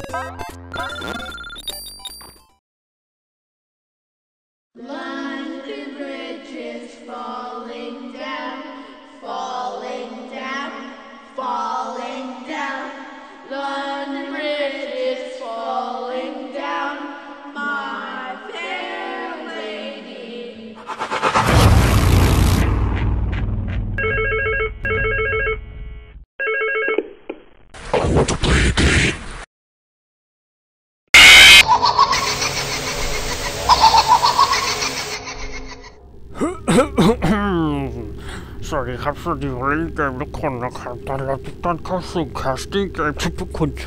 London Bridge is falling down, falling down, falling down. London Bridge is falling down, my fair lady. สวัสดีครับสวัสดีคนเล่นเกมทุกคนนะครับตอนรับทุกท่านเข้าสู่แคสติ้งเกมทุกคน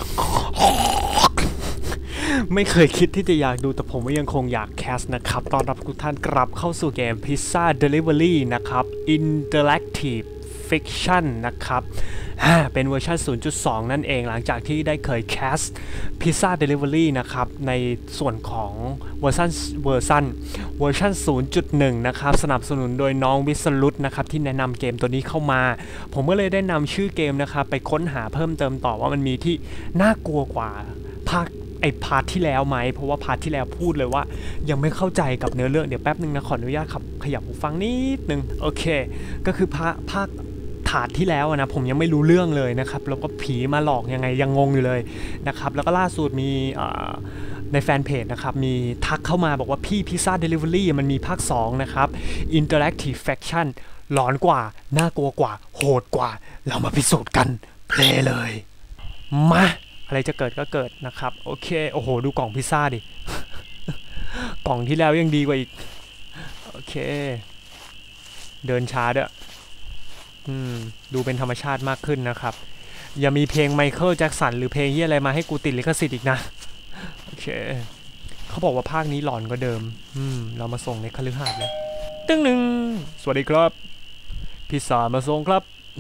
ไม่เคยคิดที่จะอยากดูแต่ผมก็ยังคงอยากแคสนะครับตอนรับทุกท่านกลับเข้าสู่เกม Pizza Delivery นะครับ Interactive Fiction นะครับเป็นเวอร์ชัน 0.2 นั่นเองหลังจากที่ได้เคยแคส Pizza Delivery นะครับในส่วนของเวอร์ชัน 0.1 นะครับสนับสนุนโดยน้องวิสรุตนะครับที่แนะนำเกมตัวนี้เข้ามาผมก็เลยได้นำชื่อเกมนะครับไปค้นหาเพิ่มเติมต่อว่ามันมีที่น่ากลัวกว่าพาร์ทที่แล้วไหมเพราะว่าพาร์ทที่แล้วพูดเลยว่ายังไม่เข้าใจกับเนื้อเรื่องเดี๋ยวแป๊บนึงนะขออนุญาตขยับหูฟังนิดนึงโอเคก็คือภาคถาดที่แล้วนะผมยังไม่รู้เรื่องเลยนะครับแล้วก็ผีมาหลอกยังไงยังงงอยู่เลยนะครับแล้วก็ล่าสุดมีในแฟนเพจนะครับมีทักเข้ามาบอกว่าพี่ Pizza Delivery มันมีภาค2นะครับ Interactive Faction หลอนกว่าน่ากลัวกว่าโหดกว่าเรามาพิสูจน์กันเพลย์เลยมาอะไรจะเกิดก็เกิดนะครับโอเคโอ้โหดูกล่องพิซซ่าดิ กล่องที่แล้วยังดีกว่าอีกโอเคเดินช้าด้วยดูเป็นธรรมชาติมากขึ้นนะครับอย่ามีเพลงไมเคิลแจ็คสันหรือเพลงเหี้ยอะไรมาให้กูติดลิขสิทธิ์อีกนะโอเคเขาบอกว่าภาคนี้หลอนกว่าเดิมเรามาส่งในคฤหาสน์เลยตึ้งหนึ่งสวัสดีครับพิซซ่ามาส่งครับ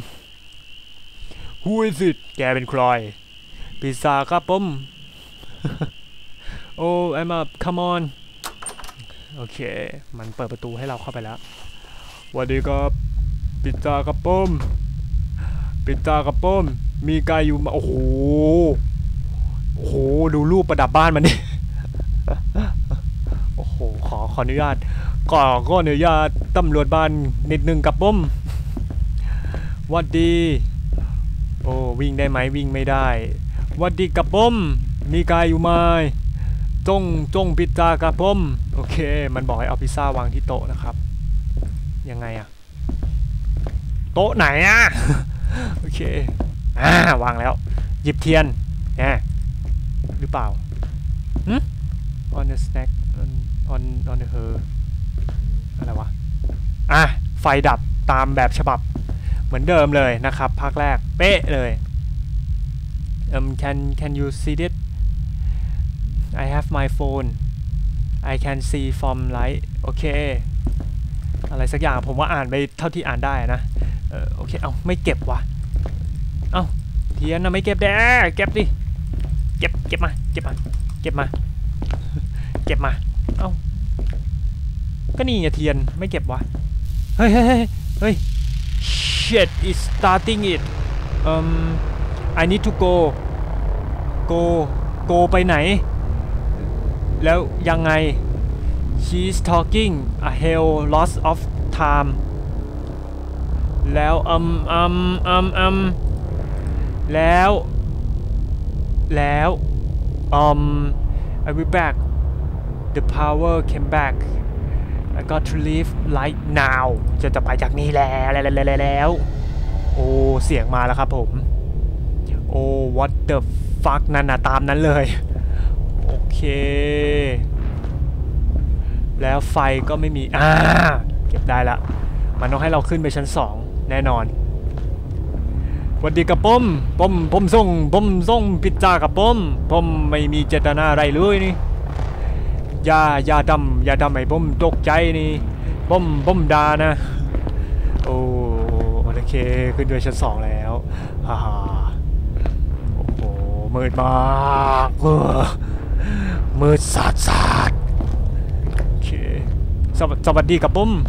Who is it แกเป็นใครพิซซ่าครับผม Oh I'm up come on โอเคมันเปิดประตูให้เราเข้าไปแล้วสวัสดีครับพิซซ่าครับผมพิซซ่าครับผมมีไก่อยู่มาโอ้โหดูรูปประดับบ้านมันนี่ โอ้โหขออนุญาตก็อนุญาตตำรวจบ้านนิดนึงกับผมวัดดีโอ้วิ่งได้ไหมวิ่งไม่ได้วัดดีกับผมมีไก่อยู่ไหมจงพิซซ่ากับผมโอเคมันบอกให้เอาพิซซ่าวางที่โต๊ะนะครับยังไงอะโต๊ะไหนอ่ะ โอเควางแล้วหยิบเทียนหรือเปล่าon the snack on the her อะไรวะไฟดับตามแบบฉบับเหมือนเดิมเลยนะครับภาคแรกเป๊ะเลย can you see it I have my phone I can see from light โอเคอะไรสักอย่างผมว่าอ่านไปเท่าที่อ่านได้นะโอเคเอาไม่เก็บวะเอาเทียนนะไม่เก็บแด้เก็บดิเก็บมาเอาก็นี่ไงเทียนไม่เก็บวะเฮ้ย shit is starting it I need to go ไปไหนแล้วยังไง she's talking a hell lots of time แล้วแล้วI will back the power came back I got to leave right now จะไปจากนี้แล้วโอ้เสียงมาแล้วครับผมโอ้ what the fuck นั่นนะตามนั้นเลยโอเคแล้วไฟก็ไม่มีเก็บได้ละมันต้องให้เราขึ้นไปชั้น2แน่นอนสวัสดีกับผมส่งพิซซ่ากับผมไม่มีเจตนาอะไรเลยนี่อย่าทำให้ผมตกใจนี่ผมด่านะโอเคขึ้นด้วยชั้น2แล้วฮ่าโอ้โหมืดมากมืดสาดโอเคสวัสดีกับผม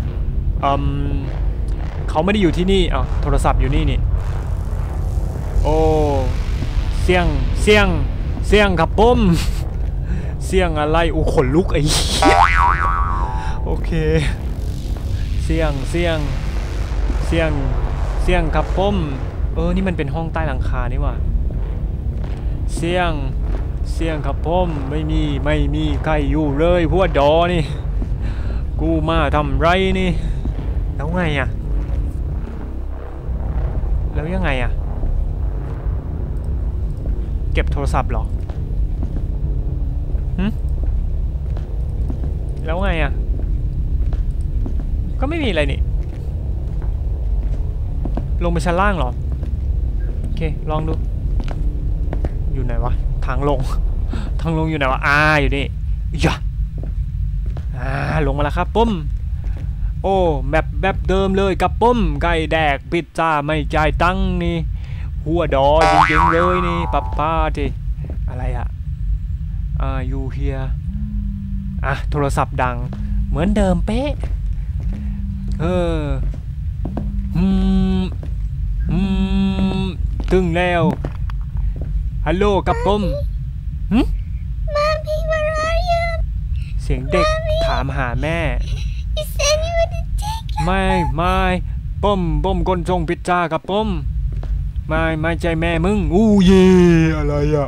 เขาไม่ได้อยู่ที่นี่โทรศัพท์อยู่นี่โอ้เสียงเสียงครับผมเสียงอะไรโอ้ขนลุกไอ้โอเคเสียงครับผมนี่มันเป็นห้องใต้หลังคานี่ว่ะเสียงครับผมไม่มีใครอยู่เลยพวกดอนี่กูมาทำไรนี่แล้วไงอะแล้วยังไงอะเก็บโทรศัพท์เหรอแล้วไงอะก็ไม่มีอะไรนี่ลงไปชั้นล่างเหรอโอเคลองดูอยู่ไหนวะทางลงอยู่ไหนวะอยู่นี่ย่าลงมาแล้วครับปุ้มโอ้แบบเดิมเลยกับปุ้มไก่แดกพิซซ่าไม่จ่ายตังค์นี่หัวดอจริงๆเลยนี่ป้าทีอะไรอะอยู่เฮียโทรศัพท์ดังเหมือนเดิมเป๊ะตึงแล้วฮัลโหลกับปุ้ม Mommy, where are you? เสียงเด็กถามหาแม่ You said you would take it. ไม่ปุ้มคนส่งพิซซ่ากับปุ้มไม่ใจแม่มึงเย่อะไรอะ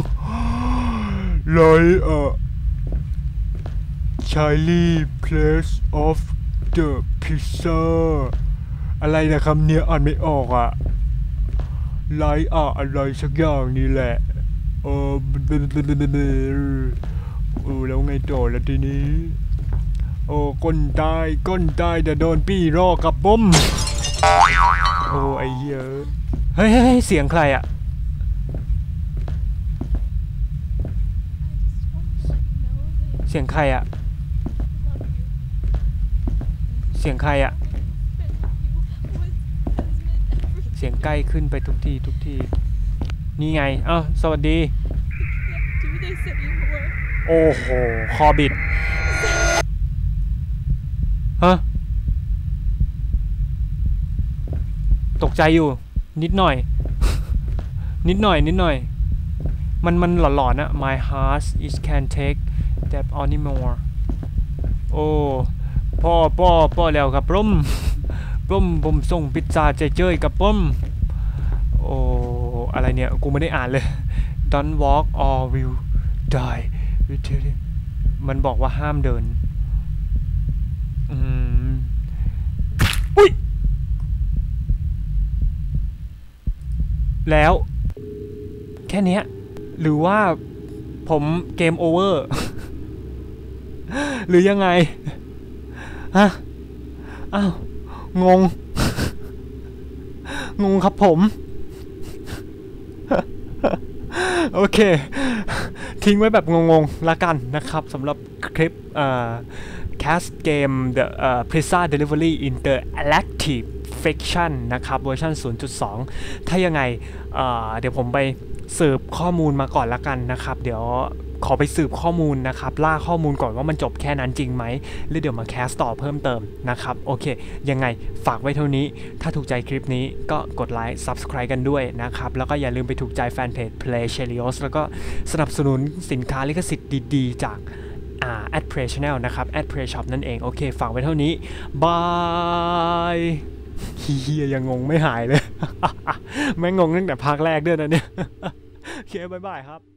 Charlie Place of the Pizza อะไรนะคำเนี้ยอ่านไม่ออกอะไลท์อะไรสักอย่างนี่แหละแล้วไงต่อละทีนี้ก้นตายแต่โดนปี้รอกับปุ้มไอ้เหี้ยเฮ้ยเสียงใครอะเสียงใครอะเสียงใกล้ขึ้นไปทุกทีนี่ไงสวัสดีโอ้โหคอบิดตกใจอยู่นิดหน่อยมันหลอนๆนะ My heart is can't take that anymore พ่อแล้วครับผมส่งพิซซ่าเจ้ยกับอะไรเนี่ยกูไม่ได้อ่านเลย Don't walk or will die มันบอกว่าห้ามเดินอุ๊ยแล้วแค่นี้หรือว่าผมเกมโอเวอร์ หรือยังไงงงครับผม โอเคทิ้งไว้แบบงงๆละกันนะครับสำหรับคลิปแคสเกม The Pizza Delivery Interactive Fiction นะครับเวอร์ชัน 0.2 ถ้ายังไงเดี๋ยวผมไปสืบข้อมูลมาก่อนละกันนะครับเดี๋ยวขอไปสืบข้อมูลนะครับล่าข้อมูลก่อนว่ามันจบแค่นั้นจริงไหมหรือเดี๋ยวมาแคสต่อเพิ่มเติมนะครับโอเคยังไงฝากไว้เท่านี้ถ้าถูกใจคลิปนี้ก็กดไลค์ Subscribe กันด้วยนะครับแล้วก็อย่าลืมไปถูกใจแฟนเพจ Play Chelios แล้วก็สนับสนุนสินค้าลิขสิทธิ์ดีๆจาก@Play Channel นะครับ @Play Shop นั่นเองโอเคฝากไว้เท่านี้บายเฮียยังงงไม่หายเลย แม่งงงตั้งแต่ภาคแรกด้วยนะเนี่ยโอเคบ๊ายบายครับ